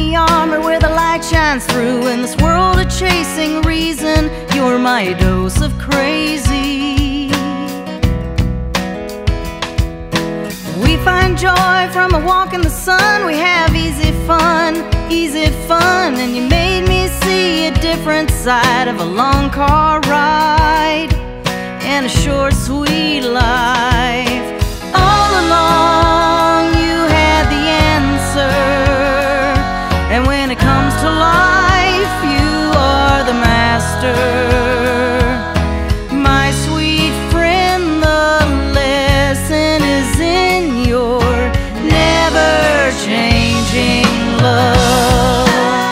the armor where the light shines through. In this world of chasing reason, you're my dose of crazy. We find joy from a walk in the sun. We have easy fun, and you made me see a different side of a long car ride and a short, sweet life. All along you had the answer, and when it comes to life, you are the master. My sweet friend, the lesson is in your never-changing love.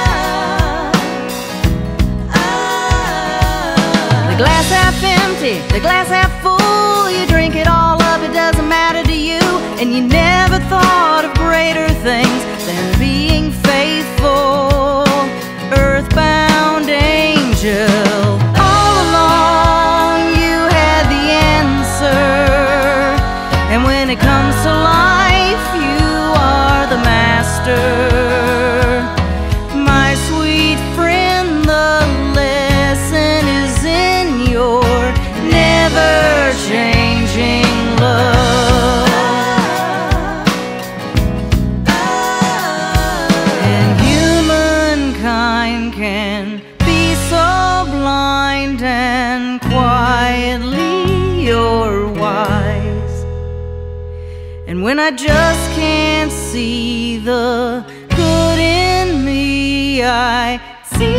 The glass half empty, the glass half full. You drink it all up, it doesn't matter to you. And you never thought of greater things than being faithful, earthbound angel. All along you had the answer, and when it comes to life, you are the master. My sweet friend, the lesson is in your never-changing love. And humankind can be so blind, and quietly you're wise. And when I just can't see the good in me, I see